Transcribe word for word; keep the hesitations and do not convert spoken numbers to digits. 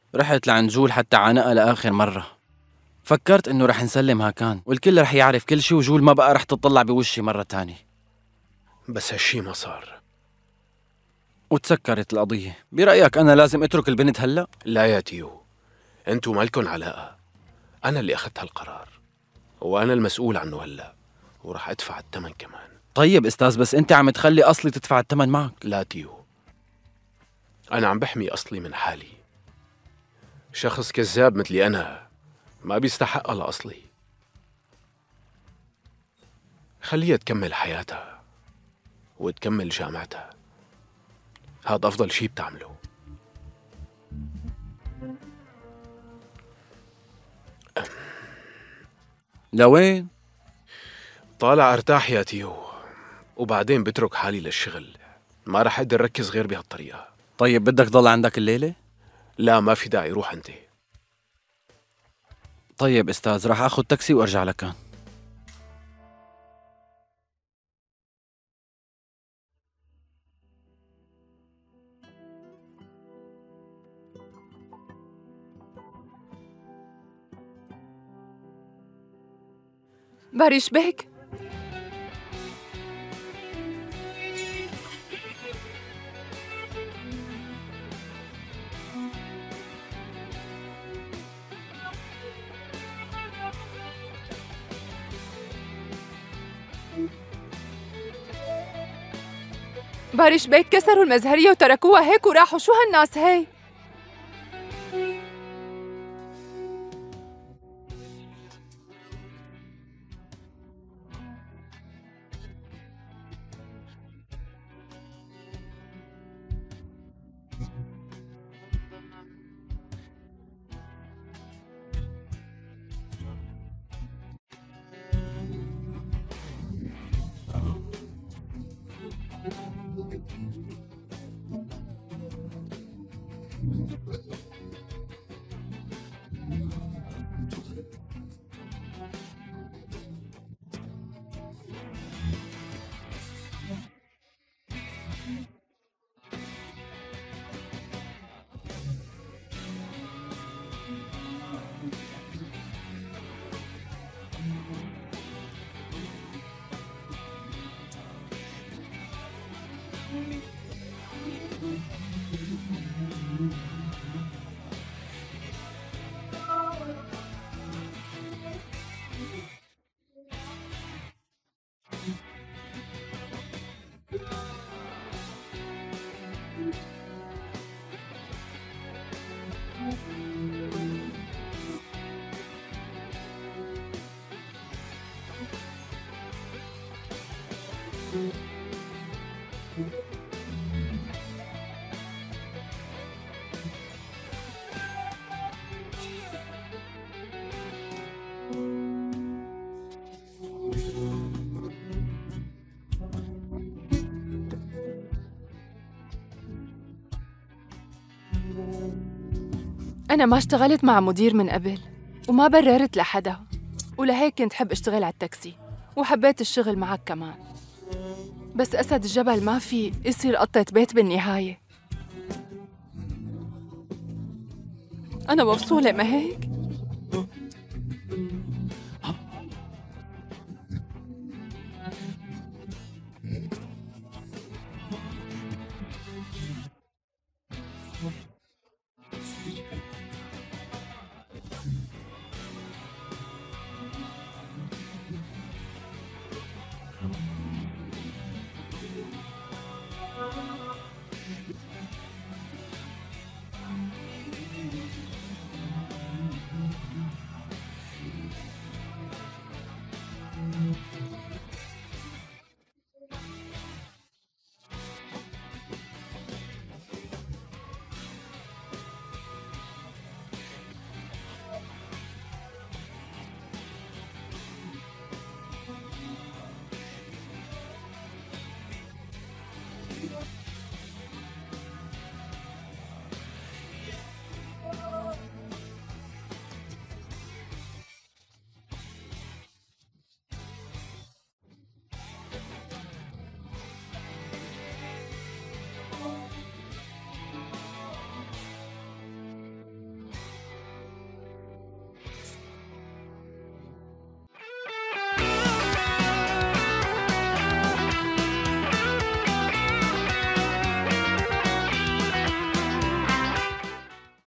رحت لعند جول حتى عانقها لآخر مرة. فكرت إنه رح نسلم هاكان والكل رح يعرف كل شي وجول ما بقى رح تطلع بوشي مرة تانية. بس هالشي ما صار وتسكرت القضية. برأيك أنا لازم أترك البنت هلأ؟ لا يا تيو، انتو مالكن علاقة. أنا اللي أخذت هالقرار وأنا المسؤول عنه هلأ، ورح أدفع الثمن كمان. طيب أستاذ، بس أنت عم تخلي أصلي تدفع الثمن معك. لا تيو، أنا عم بحمي أصلي من حالي. شخص كذاب مثلي أنا ما بيستحق لأصلي. خليها تكمل حياتها وتكمل جامعتها، هذا أفضل شي بتعمله. لوين؟ طالع ارتاح يا تيو، وبعدين بترك حالي للشغل. ما رح أقدر ركز غير بهالطريقة. طيب بدك ضل عندك الليلة؟ لا ما في داعي، روح أنت. طيب أستاذ، راح أخذ تاكسي وأرجع لكان. باريش بيك، باريش بيك كسروا المزهرية وتركوها هيك وراحوا. شو هالناس هي؟ أنا ما اشتغلت مع مدير من قبل وما بررت لحدا، ولهيك كنت حب اشتغل على التاكسي وحبيت الشغل معك كمان. بس أسد الجبل ما في يصير قطة بيت بالنهاية. أنا مفصولة ما هيك؟